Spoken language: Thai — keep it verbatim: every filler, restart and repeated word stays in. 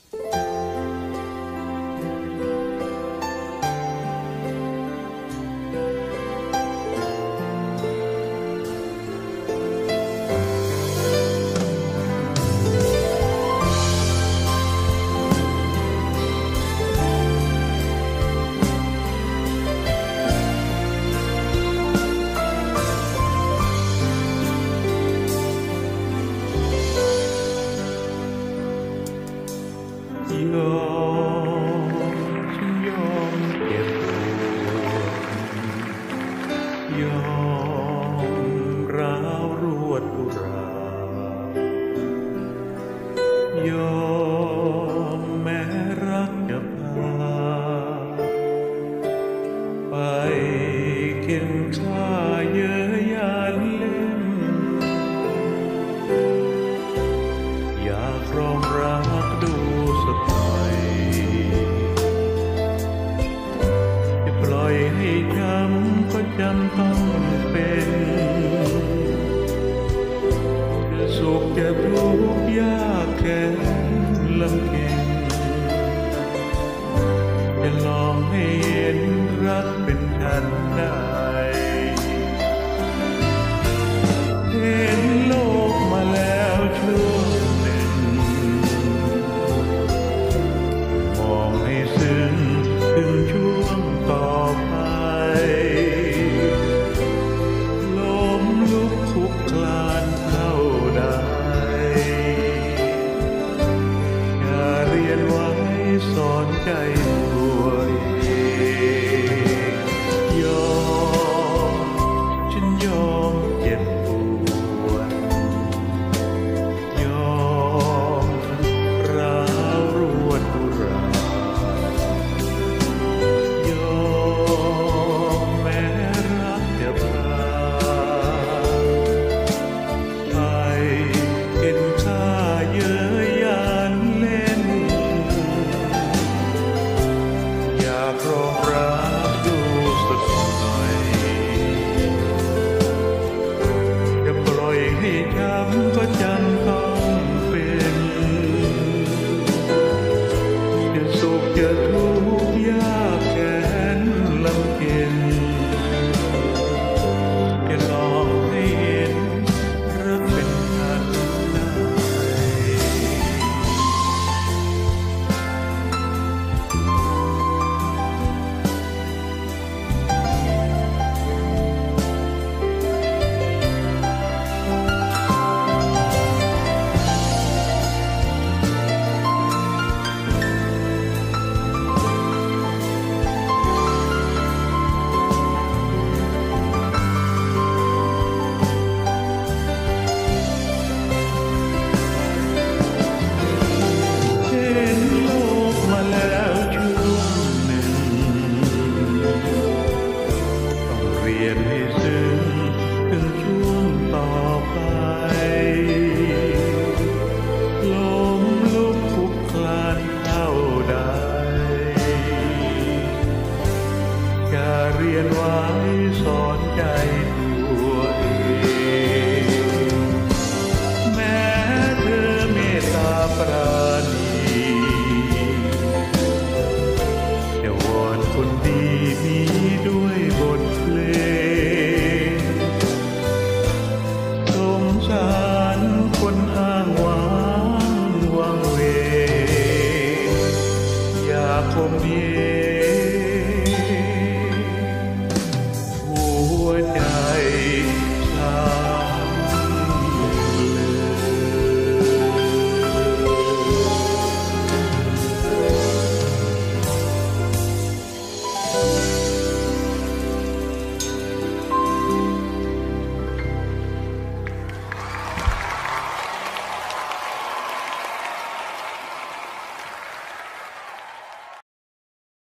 ยอมฉันยอมเก็บปวดยอมร้าวรวดอุรายอมแม้รักจะพาไปกินข้าเยอะยานเล่นอยากรองรักดูสักหน่อยจะปล่อยให้จำก็จำต้องเป็นจะสุขจะทุกข์ยากแค่ลำเค็ญจะลองให้เห็นรักเป็นฉันได้เห็นโลกมาแล้วช่วงหนึ่งมองให้ซึ้งถึงช่วงต่อไปล้มลุกคลุกคลานเท่าใดอย่าเรียนไว้สอนใจตัวเองยอมฉันยอมเจ็บปวดยอมร้าวรวดอุรายอมแม้รักจะพาไปเห็นค่าเย้ยยานเล่นอยากรองรักดูสักหน่อยจะปล่อยให้จำก็จำต้องเป็นจะสุขจะทุกข์ยากแค้นลำเค็ญจะลองให้เห็นรักเป็นฉันได้ เห็นโลกมาแล้วช่วงหนึ่งต้องเรียนให้ซึ้งถึงช่วงต่อไปล้มลุกคลุกคลานเท่าใดอย่าเรียนไว้สอนใจตัวเองแม้เธอเมตตาปราณีจะวอนคนดีมีด้วยบทเพลงสงสารคนอ้างว้างวังเวงอย่าคมเห